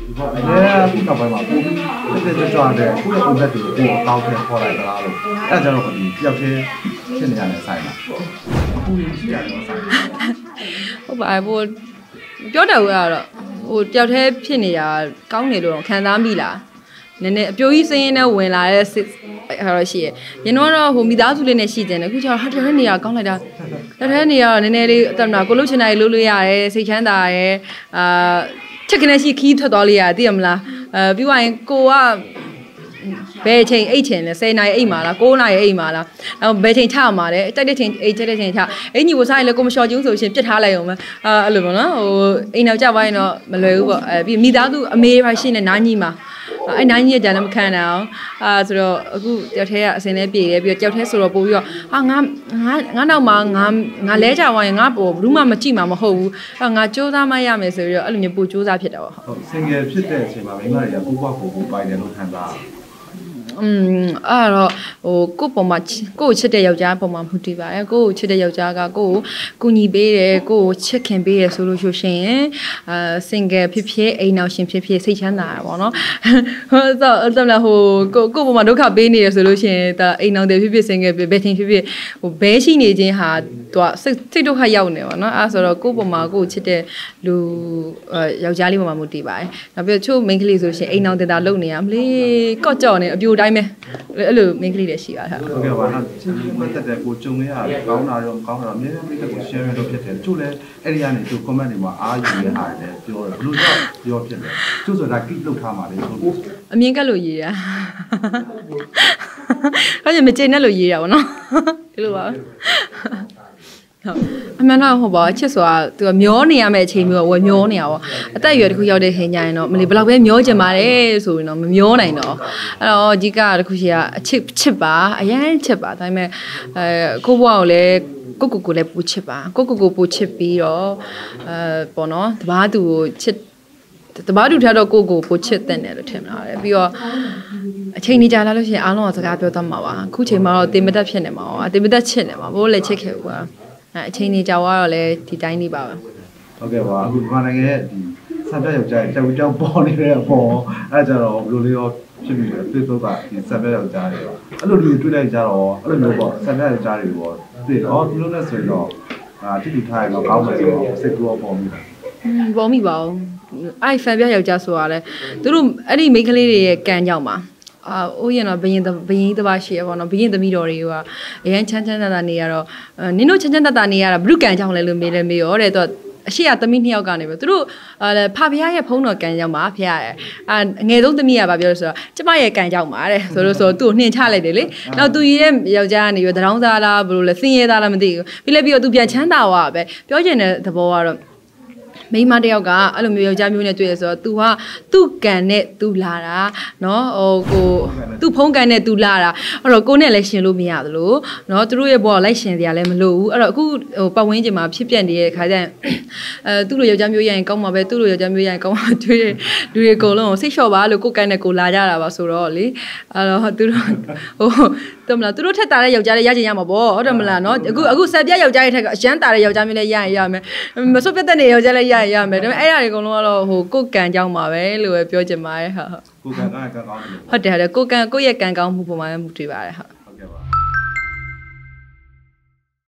အခုနောက်ပိုင်းမှာပိုပြီးတက်ကြွတဲ့ကိုယ့်ရဲ့ concept တွေကိုကိုယ်ကောင်းထည့်ခေါ်လိုက်သလားလို့အဲ့ဒါကြတော့ဒီတယောက်တည်းဖြစ်နေရတဲ့ဆိုင်မှာအခုရှိရတယ်ဆိုင်ဟုတ်ပါဘူးပြောတယ်ကတော့ဟိုတယောက်တည်းဖြစ်နေတာကောင်းနေလို့ခံစားမိလားနည်းနည်းအပြိုကြီးစင်းရင်းနဲ့ဝင်လာတဲ့ဟာတော့ရှိရရင်တော့ဟိုမိသားစုလေးနဲ့ရှိတယ်အခုကျတော့ဟာတည်းနေရကောင်းလိုက်တာတည်းနေရနည်းနည်းလေးအတမနာကိုလှုပ်ချင်တာလေးလှုပ်လို့ရတယ်စိတ်ချမ်းသာရဲချက်ကနေရှိခီးထွက်သွားလေးရသိရမလားပြီးသွားရင်ကိုကဘယ်ချိန်အိတ်ချင်လဲ10နာရီအိတ်မှာလား9နာရီအိတ်မှာလားဘယ်ချိန်ချမှာလဲတိုက်တဲ့ချိန်အိတ်ချက်တဲ့ချိန်ချအိတ်ညီကိုစားရင်လည်းကိုမလျှော်ကျုံးဆိုရှင်ပြစ်ထားလိုက်အောင်မယ်အဲ့လိုပေါ့နော်ဟိုအိမ်နောက်ကြပါရင်တော့မလွယ်ဘူးပေါ့ပြီးမိသားစုအမေပါရှိနေနားညီမှာအဲ့နားကြီးကြတယ်မခံနိုင်အောင်ဆိုတော့အခုတယောက်တည်းကအစင်းလေးပြေတယ်ပြီးတော့တယောက်တည်းဆိုတော့ပို့ပြီးတော့ဟာငါနောက်မှာငါလဲကြသွားရင်ငါပေါ်ဘူးမှမကြည့်မှာမဟုတ်ဘူးအဲ့ငါစူးစမ်းမရမယ်ဆိုပြီးတော့အဲ့လိုမျိုးပို့စူးစမ်းဖြစ်တာပေါ့ဟုတ် single ဖြစ်တဲ့အချိန်မှာမိန်းမတွေကကိုယ့်ဘက်ကိုပိုင်တယ်လို့ခံစားအဲ့တော့ဟိုကိုပုံမှာကိုချစ်တဲ့ယောက်ျားပုံမှာမူတည်ပါတယ်ကိုချစ်တဲ့ယောက်ျားကကိုကူညီပေးတယ်ကိုချစ်ခင်ပေးတယ်ဆိုလို့ရှိရင်single ဖြစ်ဖြစ်အိမ်နောက်ရှင်ဖြစ်ဖြစ်စိတ်ချမ်းသာတာပေါ့နော်ဟိုတော့ဟိုကိုပုံမှာဒုက္ခပေးနေတယ်ဆိုလို့ရှိရင်ဒါအိမ်နောက်တယ်ဖြစ်ဖြစ် single ဖြစ်ဘယ်ချင်းဖြစ်ဖြစ်ဟိုဘဲရှိနေခြင်းဟာသူကစိတ်ဒုက္ခရောက်နေပေါ့နော်အဲ့ဆိုတော့ကိုပုံမှာကိုချစ်တဲ့လူယောက်ျားလေးပုံမှာမူတည်ပါတယ်နောက်ပြီးချို့ main ကလေးဆိုရှင်အိမ်နောက်တယ်တာလုံနေရမလေးကော့ကြော့နေအပြိုတိုင်းအဲ့လို main ကလေးတွေရှိပါတာဟုတ်ကဲ့ပါနော်ဒီမှာတက်တဲ့ကိုကြုံရတာကောင်းတာရောကောင်းတာရောအများကြီးတက်ကို share လုပ်ဖြစ်တယ်ချို့လည်းအဲ့ဒီကနေသူ comment တွေမှာအားယူရတာလည်းပြောတယ်ဘလို့တော့ပြောဖြစ်တယ်ချို့ဆိုတာ keep လုပ်ထားပါလေဟုတ်အမြင်ကလို့ရေးတာအဲ့ဒါမကျေနပ်လို့ရေးတာဗောနော်ဒီလိုပါဟုတ်အမှန်တော့ဟုတ်ပါချစ်ဆိုတာသူကမျောနေရမယ့်အချိန်မျိုးဝယ်မျောနေရပါအသက်အရွယ်တစ်ခုရောက်တဲ့ချိန်ကျရင်တော့မလီဘယ်လောက်ပဲမျောကျင်ပါတယ်ဆိုရင်တော့မမျောနိုင်တော့အဲ့တော့အကြီးကတစ်ခုရှိကအချစ်ပါအရင်ချစ်ပါဒါပေမဲ့ကိုဘွားကိုလည်းကိုလည်းပူချစ်ပါကိုပူချစ်ပြီးတော့ပေါ့နော်တပားသူကိုချစ်တပားသူထက်တော့ကိုပူချစ်တဲ့တယ်လို့ထင်လာတယ်ပြီးတော့အချိန်ကြီးကြာလာလို့ရှိရင်အားလုံးကစကားပြောတတ်မှာပါအခုချိန်မှာတော့တင်မတက်ဖြစ်နေမှာပါတင်မတက်ချစ်နေမှာဘိုးလည်းချစ်ခဲ့ဘူးပါအချိန်ကြီးကြာသွားတော့လည်းဒီတိုင်းနေပါပဲဟုတ်ကဲ့ပါအခုဒီမှာနိုင်ငံရဲ့ဒီဆန်ပြယောက်ျားရဲ့ကြောက်ပေါ်နေတဲ့အပေါ်အဲ့ကြတော့ဘယ်လိုလေးရောဖြစ်ပြီးတွေ့တော့ကဒီဆန်ပြယောက်ျားတွေအဲ့လိုတွေ့လိုက်ကြတော့အဲ့လိုမျိုးပေါ့ဆန်ပြယောက်ျားတွေပေါ့တွေ့တော့ဒီလိုနဲ့ဆိုရင်တော့တိတိထားရင်တော့ကောင်းမယ်ဆိုတော့စိတ်ကူပေါ်မိတာပေါ်မိပါဘူးအဲ့ဆန်ပြယောက်ျားဆိုတာလေသူတို့အဲ့ဒီမိန်းကလေးတွေရဲ့ကံကြောင့်ပါအိုးရင်တော့ဘယင်းတပါရှိရပါတော့ဘယင်းသမီးတော်တွေကအရန်ချမ်းသာနေရတော့နင်တို့ချမ်းသာနေရတာဘလူကန်ကြောင့်လဲလို့မေးရောတဲ့သူအရှိရသမီးနှစ်ယောက်ကနေပဲသူတို့ဖဖရားရဲ့ဖုန်းတော်ကန်ကြောင့်ပါဖရားရဲ့အငယ်ဆုံးသမီးကပါပြောလို့ဆိုတော့ကျမရဲ့ကန်ကြောင့်ပါတဲ့ဆိုလို့ဆိုသူ့ကိုနှင်ချလိုက်တယ်လေနောက်သူရဲ့ယောက်ျားကနေပြီးတရောင်းသားလားဘယ်လိုလဲစင်ရဲသားလားမသိဘူးပြီးတော့သူပြန်ချမ်းသာသွားပဲပြောချင်တဲ့သဘောကတော့မိန်းမတယောက်ကအဲ့လိုမျိုးယောက်ျားမျိုးနဲ့တွေ့ရဆိုတော့ तू ကသူ့ကန်နဲ့ तू လာတာเนาะဟိုကိုသူ့ဖုန်းကန်နဲ့ तू လာတာအဲ့တော့ကိုနဲ့လည်းရှင်လို့မရသလိုเนาะသူတို့ရဲ့ဘောကလိုက်ရှင်စရာလည်းမလိုဘူးအဲ့တော့အခုဟိုပတ်ဝန်းကျင်မှာဖြစ်ပြနေတဲ့ခါကျရင်သူ့လိုယောက်ျားမျိုးရရင်ကောင်းမှာပဲသူ့လိုယောက်ျားမျိုးရရင်ကောင်းမှာတွေ့တဲ့လူတွေအကုန်လုံးကိုစိတ်လျှော့ပါလို့ကိုကန်နဲ့ကိုလာကြတာပါဆိုတော့လေအဲ့တော့သူတို့ဟိုတော်မလားသူတို့ထက်တာတဲ့ယောက်ျားလေးရချင်ရမှာပေါ့ဟုတ်တယ်မလားเนาะအခုဆက်ပြယောက်ျားရဲ့ထက်ကအရန်တာတဲ့ယောက်ျားမျိုးလည်းရရင်ရမယ်မစွတ်ပြတ်တဲ့ယောက်ျားလည်းရမယ်ဒါပေမဲ့အဲ့ဒါတွေအကုန်လုံးကတော့ဟိုကိုယ်ကံကြောင်းပါပဲလို့ပဲပြောချင်ပါတယ်ဟုတ်ကိုယ်ကံကောင်းတယ်ဟုတ်တယ်ကိုယ့်ရဲ့ကံကောင်းမှုပုံမှာမူတည်ပါတယ်ဟုတ်